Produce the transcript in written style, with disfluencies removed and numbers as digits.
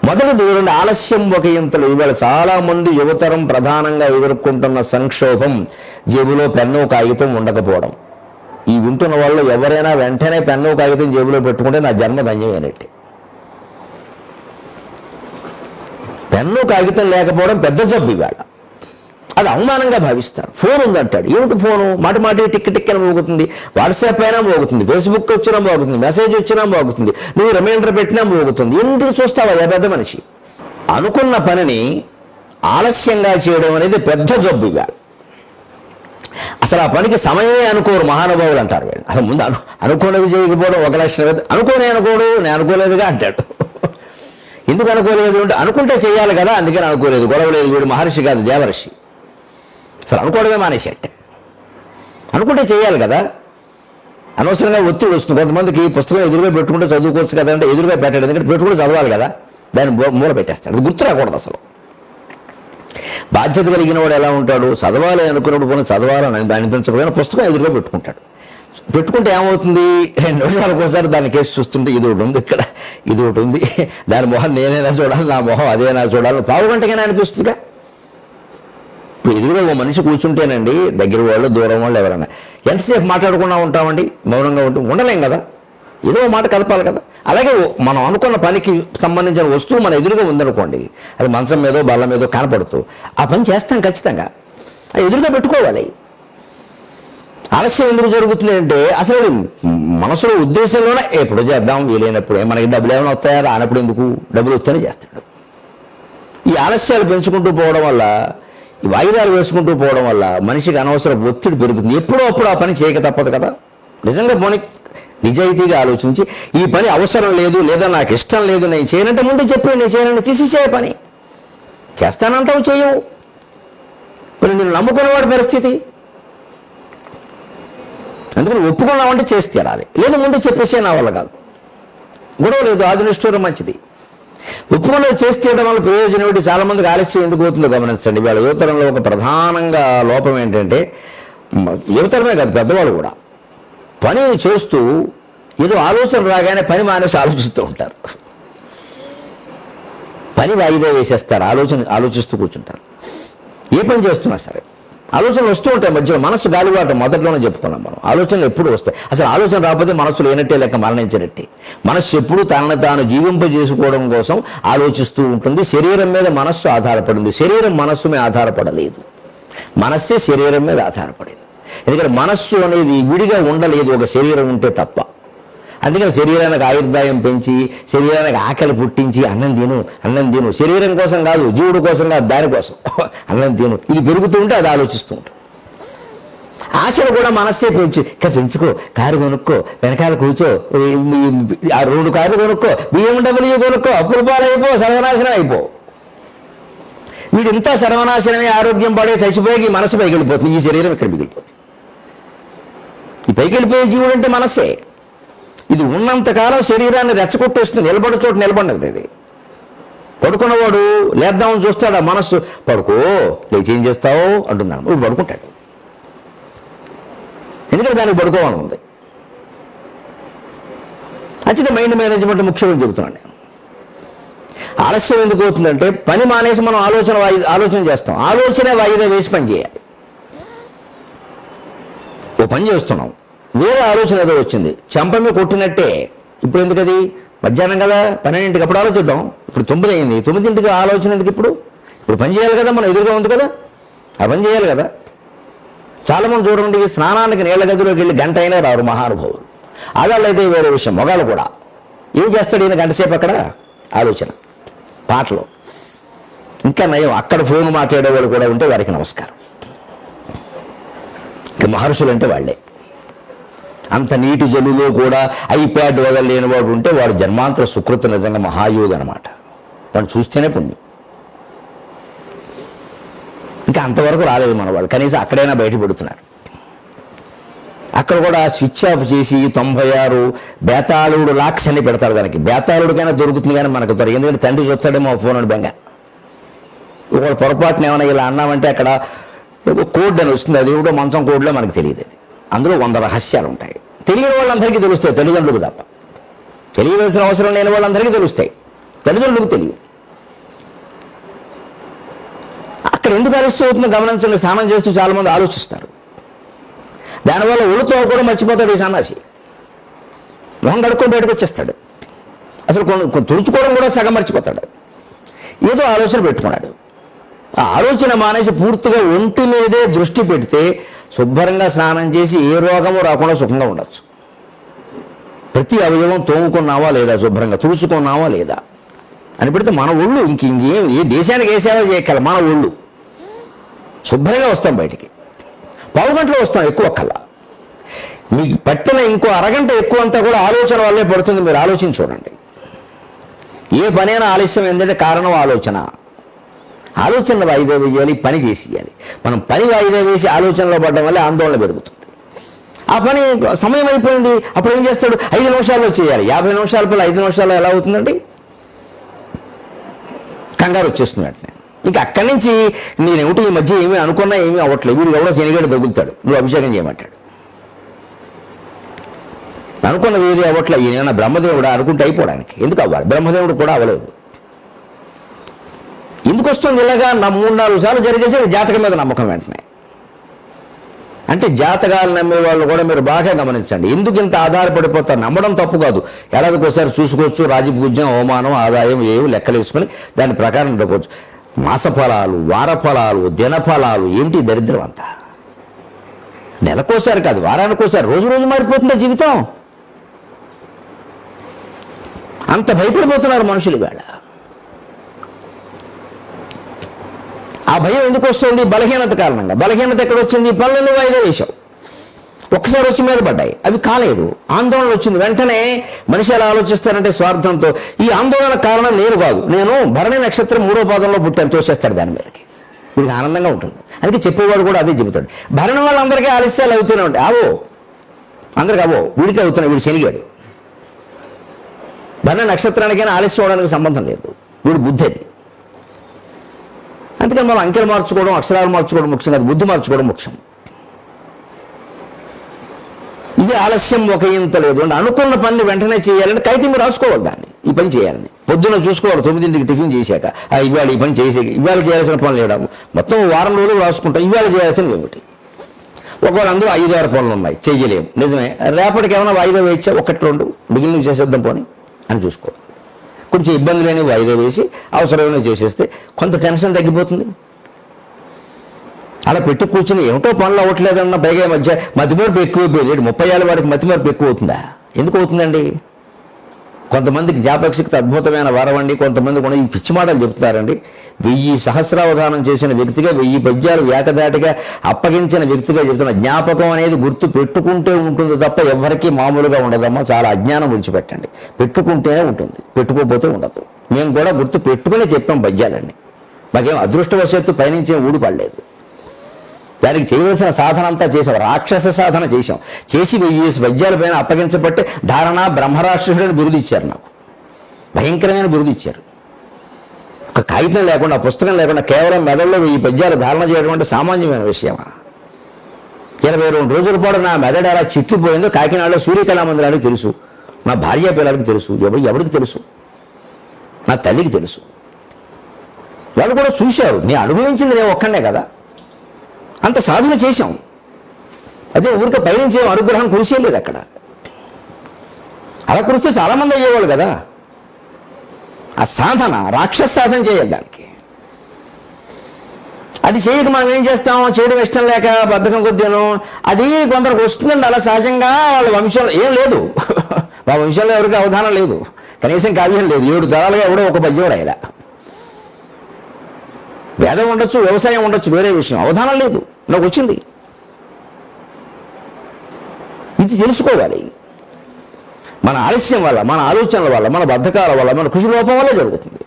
మొదటి చూడండి, ఆలస్యం ఒక ఇంతలు. ఇవాళ చాలామంది యువతరం ప్రధానంగా ఎదుర్కొంటున్న సంక్షోభం జేబులో పెన్ను కాగితం ఉండకపోవడం. ఈ వింటున్న వాళ్ళు ఎవరైనా వెంటనే పెన్ను కాగితం జేబులో పెట్టుకుంటే నా జన్మ ధన్యమైనట్టే. పెన్ను కాగితం లేకపోవడం పెద్ద జబ్బు ఇవాళ. అది అవమానంగా భావిస్తారు. ఫోన్ ఉందంటాడు. ఏమిటి ఫోను? మాటి టిక్ టిక్ అని మోగుతుంది. వాట్సాప్ అయినా మోగుతుంది, ఫేస్బుక్ వచ్చినా మోగుతుంది, మెసేజ్ వచ్చినా మోగుతుంది, నువ్వు రిమైండర్ పెట్టినా మోగుతుంది. ఎందుకు చూస్తావా పెద్ద మనిషి? అనుకున్న పనిని ఆలస్యంగా చేయడం అనేది పెద్ద జబ్బు ఇవాళ. అసలు ఆ పనికి సమయమే అనుకోరు మహానుభావులు అంటారు వీళ్ళు. అసలు ముందు అనుకోలేదు చేయకపోవడం ఒక లక్షణం. అనుకోడు, నేను అనుకోలేదుగా అంటాడు. ఎందుకు అనుకోలేదు అంటే అనుకుంటే చేయాలి కదా, అందుకని అనుకోలేదు. గొడవలేదు. వీడు మహర్షి కాదు, దేవర్షి. అసలు అనుకోవడమే మానేసేట్టే. అనుకుంటే చేయాలి కదా, అనవసరంగా ఒత్తిడి వస్తుంది. కొంతమందికి పుస్తకం ఎదురుగా పెట్టుకుంటే చదువుకోవచ్చు కదా అంటే ఎదురుగా పెట్టాడు, ఎందుకంటే పెట్టుకుంటే చదవాలి కదా, దాన్ని మూల పెట్టేస్తాడు. అది గుర్తు రాకూడదు. అసలు బాధ్యత కలిగిన వాడు ఎలా ఉంటాడు? చదవాలి అనుకున్నప్పుడు పోనీ చదవాలని అనిపించకపోయినా పుస్తకం ఎదురుగా పెట్టుకుంటాడు. పెట్టుకుంటే ఏమవుతుంది? 2 నిమిషాలకు ఒకసారి దాని కేసు చూస్తుంటే ఇది ఒకటి ఉంది, ఇక్కడ ఇది ఒకటి ఉంది, దాని మొహం నేనైనా చూడాలి, నా మొహం అదేనా చూడాలి, పావు గంటకైనా అనిపిస్తుందిగా. ఇప్పుడు ఎదురుగా ఓ మనిషి కూర్చుంటేనండి, దగ్గర వాళ్ళు దూరం వాళ్ళు ఎవరైనా ఎంతసేపు మాట్లాడకుండా ఉంటామండి? మౌనంగా ఉండలేం కదా, ఏదో మాట కలపాలి కదా. అలాగే మనం అనుకున్న పనికి సంబంధించిన వస్తువు మన ఎదురుగా ఉందనుకోండి, అది మంచం మీదో బల్ల మీదో కనపడుతూ ఆ పని చేస్తాం ఖచ్చితంగా. అది ఎదురుగా పెట్టుకోవాలి. ఆలస్యం ఎందుకు జరుగుతుంది అంటే అసలు మనసులో ఉద్దేశంలోనే ఎప్పుడు చేద్దాం, వీలైనప్పుడు. మనకి డబ్బులు ఏమైనా వస్తాయా? రానప్పుడు ఎందుకు? డబ్బులు వస్తేనే చేస్తాడు. ఈ ఆలస్యాలు పెంచుకుంటూ పోవడం వల్ల, ఈ వాయిదాలు వేసుకుంటూ పోవడం వల్ల మనిషికి అనవసర ఒత్తిడి పెరుగుతుంది. ఎప్పుడో అప్పుడు ఆ పని చేయక తప్పదు కదా. నిజంగా పోనీ నిజాయితీగా ఆలోచించి ఈ పని అవసరం లేదు, లేదా నాకు ఇష్టం లేదు, నేను చేయనంటే ముందు చెప్పి నేను చేయనంటే తీసేసే పని. చేస్తానంటావు, చేయవు. ఇప్పుడు నేను నమ్ముకున్నవాడి పరిస్థితి. అందుకని ఒప్పుకున్నామంటే చేసి తీరాలి, లేదు ముందు చెప్పేసే నా వల్ల కాదు, గొడవ లేదు, ఆధునిష్టం మంచిది. ఒప్పుకున్నది చేసి తీయడం వల్ల ప్రయోజనం ఏంటి? చాలామందికి ఆలస్యం ఎందుకు అవుతుందో గమనించండి. వీళ్ళ యువతరంలో ఒక ప్రధానంగా లోపం ఏంటంటే, యువతరమే కాదు పెద్దవాళ్ళు కూడా పని చేస్తూ ఏదో ఆలోచన రాగానే పని మానేసి ఆలోచిస్తూ ఉంటారు. పని వాయిదా వేసేస్తారు, ఆలోచిస్తూ కూర్చుంటారు. ఏ పని చేస్తున్నా సరే ఆలోచనలు వస్తూ ఉంటాయి మధ్యలో. మనసు గాలివాట మొదట్లోనే చెప్పుకున్నాం మనం. ఆలోచనలు ఎప్పుడు వస్తాయి? అసలు ఆలోచన రాకపోతే మనసు లేనట్టే లెక్క, మరణించినట్టే. మనస్సు ఎప్పుడు తనను తాను జీవింపజేసుకోవడం కోసం ఆలోచిస్తూ ఉంటుంది. శరీరం మీద మనస్సు ఆధారపడింది, శరీరం మనస్సు మీద ఆధారపడలేదు. మనస్సే శరీరం మీద ఆధారపడింది. ఎందుకంటే మనస్సు అనేది విడిగా ఉండలేదు ఒక శరీరం ఉంటే తప్ప. అందుకని శరీరానికి ఆయుర్దాయం పెంచి, శరీరానికి ఆకలి పుట్టించి అన్నం తిను, శరీరం కోసం కాదు, జీవుడు కోసం కాదు, దానికోసం అన్నం తిను. ఇది పెరుగుతూ ఉంటే అది ఆలోచిస్తూ ఉంటుంది. ఆశలు కూడా మనస్సే పెంచుకో, కారు కొనుక్కో, వెనకాల కూర్చో, 2 కార్లు కొనుక్కో, BMW కొనుక్కో, అప్పులు పాలైపో, సర్వనాశనం అయిపో. వీడింతా సర్వనాశనమే, ఆరోగ్యం పడే చచ్చిపోయి మనసు పైకి వెళ్ళిపోతుంది, ఈ శరీరం ఇక్కడ మిగిలిపోతుంది. ఈ పైకి వెళ్ళిపోయే జీవుడు అంటే మనస్సే. ఇది ఉన్నంతకాలం శరీరాన్ని రెచ్చగొట్టేస్తుంది, నిలబడే చోటు నిలబడదు. ఇది పడుకున్నవాడు లేద్దామని చూస్తాడు, ఆ మనస్సు పడుకో, లేచి ఏం చేస్తావు అంటున్నాను, ఇప్పుడు పడుకుంటాడు. ఎందుకంటే దానికి పడుకోవాలని ఉంది. ఖచ్చితంగా మైండ్ మేనేజ్మెంట్ ముఖ్యమని చెబుతున్నాను నేను. ఆలస్యం ఎందుకు అవుతుందంటే పని మానేసి మనం ఆలోచన చేస్తాం. ఆలోచనే వాయిదా వేసి పని చేయాలి. ఓ పని చేస్తున్నాం, వేరే ఆలోచన ఏదో వచ్చింది, చెంపమే కొట్టినట్టే. ఇప్పుడు ఎందుకు? అది మధ్యాహ్నం కదా, 12ంటికి అప్పుడు ఆలోచిద్దాం. ఇప్పుడు 9 అయింది, 9ంటికి ఆలోచన ఎందుకు? ఇప్పుడు పని చేయాలి కదా, మనం ఎదురుగా ఉంది కదా, ఆ పని చేయాలి కదా. చాలామంది చూడండి, స్నానానికి నీళ్ల గదిలోకి వెళ్ళి గంట అయినా రారు మహానుభావులు. ఆడవాళ్ళు అయితే వేరే విషయం, మగాళ్ళు కూడా. ఏం చేస్తాడు ఈయన? గంట సేపు అక్కడ ఆలోచన, పాటలు. ఇంకా నయం, అక్కడ ఫోన్ మాట్లాడేవాళ్ళు కూడా ఉంటే వారికి నమస్కారం. ఇక మహర్షులు అంటే వాళ్ళే. అంత నీటి జల్లులో కూడా ఐప్యాడ్ వదలలేని వాడు ఉంటే వాడు జన్మాంతర సుకృత, నిజంగా మహాయోగి అనమాట. వాడు చూస్తేనే పుణ్యం. ఇంకా అంతవరకు రాలేదు మన వాళ్ళు, కనీసం అక్కడైనా బయటపడుతున్నారు. అక్కడ కూడా స్విచ్ ఆఫ్ చేసి 96 బేతాళుడు లాక్స్ అని పెడతారు. దానికి బేతాళుడికైనా దొరుకుతుంది కానీ మనకు దొరకదు. ఎందుకంటే తండ్రి చూస్తాడేమో ఫోన్ అని బెంగ. ఒకవేళ పొరపాటున ఏమైనా ఇలా అన్నామంటే అక్కడ ఏదో కోడ్ అని వస్తుంది, అది ఏమిటో మంచం కోడ్లో మనకు తెలియదు. అది అందులో 100 రహస్యాలు ఉంటాయి. తెలియని వాళ్ళందరికీ తెలుస్తాయి, తల్లిదండ్రులకు తప్ప. తెలియవలసిన అవసరం లేని వాళ్ళందరికీ తెలుస్తాయి, తల్లిదండ్రులకు తెలియవు. ఇక్కడ ఎందుకు అరెస్ట్ అవుతుందో గమనించండి. స్నానం చేస్తూ చాలామంది ఆలోచిస్తారు. దానివల్ల ఒళ్ళుతో కూడా మర్చిపోతాడు ఈ సన్నాసి. మొహం కడుక్కొని బయటకు వచ్చేస్తాడు. అసలు తుడుచుకోవడం కూడా సగం మర్చిపోతాడు. ఏదో ఆలోచన పెట్టుకున్నాడు. ఆ ఆలోచన మానేసి పూర్తిగా ఒంటి మీదే దృష్టి పెడితే శుభ్రంగా స్నానం చేసి ఏ రోగము రాకుండా సుఖంగా ఉండొచ్చు. ప్రతి అవయవం తోముకున్నావా లేదా, శుభ్రంగా తుడుచుకున్నావా లేదా అని పెడితే మన ఒళ్ళు ఇంకేం ఏ దేశానికి ఏ సేవ చేయగల మన ఒళ్ళు శుభ్రంగా వస్తాం బయటికి. పావు గంటలో వస్తాం, ఎక్కువ కల్లా. మీకు పట్టిన ఇంకో అరగంట ఎక్కువ అంతా కూడా ఆలోచన వల్లే పడుతుంది. మీరు ఆలోచించి చూడండి. ఏ పనైనా ఆలస్యం ఏంటంటే కారణం ఆలోచన. ఆలోచనలు వాయిదా వేయాలి, పని చేసేయాలి. మనం పని వాయిదా వేసి ఆలోచనలో పడడం వల్ల ఆందోళన పెరుగుతుంది. ఆ పని సమయం అయిపోయింది, అప్పుడు ఏం చేస్తాడు? 5 నిమిషాల్లో చేయాలి. 50 నిమిషాల పని 5 నిమిషాల్లో ఎలా అవుతుందండి? కంగారు వచ్చేస్తుంది వెంటనే. ఇంకా అక్కడి నుంచి నేనేమిటి ఈ మధ్య ఏమీ అనుకున్నా ఏమీ అవ్వట్లేదు, వీడు ఎవడో శనిగాడు తగులుతాడు, నువ్వు అభిషేకం చేయమంటాడు. అనుకున్న వేరే అవ్వట్లే. ఈయన బ్రహ్మదేవుడు అనుకుంటే అయిపోవడానికి ఎందుకు అవ్వాలి? బ్రహ్మదేవుడు కూడా అవ్వలేదు. ఎందుకు వస్తుంది ఇలాగా? 3-4 సార్లు జరిగేసి జాతకం మీద నమ్మకం వెంటనే. అంటే జాతకాలు నమ్మే వాళ్ళు కూడా మీరు బాగా గమనించండి. ఎందుకు ఇంత ఆధారపడిపోతారు? నమ్మడం తప్పు కాదు. ఏడాదికోసారి చూసుకోవచ్చు. రాజపూజ్యం, అవమానం, ఆదాయం ఏవి లెక్కలు వేసుకొని దాని ప్రకారం నడుకోవచ్చు. మాస ఫలాలు, వార ఫలాలు, దిన ఫలాలు ఏమిటి దరిద్రం అంతా? నెలకోసారి కాదు, వారానికోసారి. రోజు రోజు మారిపోతుందా జీవితం? అంత భయపడిపోతున్నారు మనుషులు ఇవాళ. ఆ భయం ఎందుకు వస్తుంది? బలహీనత కారణంగా. బలహీనత ఎక్కడ వచ్చింది? పనులను వాయిదా వేశావు. ఒక్కసారి వచ్చి మీద పడ్డాయి, అవి కాలేదు. ఆందోళన వచ్చింది. వెంటనే మనిషి ఎలా ఆలోచిస్తారంటే స్వార్థంతో, ఈ ఆందోళన కారణం నేను కాదు, నేను భరణి నక్షత్రం 3వ పాదంలో పుట్టాను, తోసేస్తాడు దాని మీదకి. వీడికి ఆనందంగా ఉంటుంది. అందుకే చెప్పేవాడు కూడా అదే చెబుతాడు. భరణి వాళ్ళందరికీ ఆలస్యాలు అవుతూనే ఉంటాయి. అవో అందరికి అవో, వీడికి అవుతున్నాయి. వీడు శనిగాడు. భరణి నక్షత్రానికైనా ఆలస్యం అవడానికి సంబంధం లేదు. వీడు బుద్ధి అది. అందుకని మనం అంకెలు మార్చుకోవడం, అక్షరాలు మార్చుకోవడం ముఖ్యం కాదు, బుద్ధి మార్చుకోవడం ముఖ్యం. ఇది ఆలస్యం ఒక ఇంత లేదు. అంటే అనుకున్న పని వెంటనే చేయాలంటే కాగితం మీరు రాసుకోవాలి దాన్ని, ఈ పని చేయాలని. పొద్దున్న చూసుకోవాలి 9ంటికి టిఫిన్ చేశాక, ఇవాళ ఈ పని చేసేది, ఇవాళ చేయాల్సిన పనులు లేడం. మొత్తం వారం రోజులు రాసుకుంటాం, ఇవాళ చేయాల్సినవి ఏమిటి. ఒకవేళ అందులో 5-6 పనులు ఉన్నాయి, చెయ్యలేము, నిజమే. రేపటికి ఏమైనా వాయిదా వేయచ్చా? 1-2 మిగిలినవి చేసేద్దాం పోనీ అని చూసుకోవాలి. కొంచెం ఇబ్బంది లేని వాయిదా వేసి అవసరమైన చేసేస్తే కొంత టెన్షన్ తగ్గిపోతుంది. అలా పెట్టు కూర్చుని ఏమిటో పనులు అవ్వట్లేదన్న, పైగా మధ్య మతిమరుపు ఎక్కువైపోయింది. 30 ఏళ్ళ వాడికి మతిమరుపు ఎక్కువ అవుతుందా? ఎందుకు అవుతుందండి? కొంతమందికి జ్ఞాపకశక్తి అద్భుతమైన వరవండి. కొంతమంది కూడా ఈ పిచ్చి మాటలు చెప్తారండి. 1000 సహస్రావధానం చేసిన వ్యక్తిగా, 1000 పద్యాలు ఏకదాటిగా అప్పగించిన వ్యక్తిగా చెప్తున్న, జ్ఞాపకం అనేది గుర్తు పెట్టుకుంటే ఉంటుంది తప్ప ఎవరికీ మామూలుగా ఉండదమ్మా. చాలా అజ్ఞానం విడిచిపెట్టండి. పెట్టుకుంటేనే ఉంటుంది, పెట్టుకోకపోతే ఉండదు. మేము కూడా గుర్తు పెట్టుకునే చెప్పాం పద్యాలన్నీ. మాకేం అదృష్టవశాత్తు పైనుంచి ఊడి పడలేదు. దానికి చేయవలసిన సాధన అంతా చేసాం, రాక్షస సాధన చేశాం. చేసి 1000 పద్యాల పైన అప్పగించబట్టే ధారణ బ్రహ్మరాక్షసుడని బిరుదు ఇచ్చారు నాకు. భయంకరమైన బిరుదు ఇచ్చారు. ఒక కాగితం లేకుండా, పుస్తకం లేకుండా కేవలం మెదడులో 1000 పద్యాలు ధారణ చేయడం అంటే సామాన్యమైన విషయమా? 22 రోజుల పాటు నా మెదడు ఎలా చిట్లిపోయిందో కాకినాడలో సూర్యకళామందిరానికి తెలుసు, నా భార్య పిల్లలకి తెలుసు, ఎవరికి తెలుసు? నా తల్లికి తెలుసు. వాళ్ళు కూడా చూశారు. నేను అనుభవించింది నేను ఒక్కడే కదా. అంత సాధన చేశాం. అదే ఊరికే పైనుంచి అనుగ్రహం కురిసేయలేదు అక్కడ. అలా కురిస్తే చాలామంది అయ్యేవాళ్ళు కదా. ఆ సాధన రాక్షస సాధన చేయాలి దానికి. అది చేయక మనం ఏం చేస్తాం? చేయడం ఇష్టం లేక బద్ధకం కొద్దిను అది కొందరికి వస్తుందండి. అలా సహజంగా వాళ్ళ వంశంలో ఏం లేదు. మా వంశంలో ఎవరికి అవధానం లేదు, కనీసం కావ్యం లేదు. 7 తరాలుగా ఎవడో ఒక పద్యం రాయలా. వేదం ఉండొచ్చు, వ్యవసాయం ఉండొచ్చు, వేరే విషయం. అవధానం లేదు, నాకు వచ్చింది. ఇది తెలుసుకోవాలి. మన ఆలస్యం వల్ల, మన ఆలోచనల వల్ల, మన బద్ధకాల వల్ల, మన కృషి లోపం వల్ల జరుగుతుంది.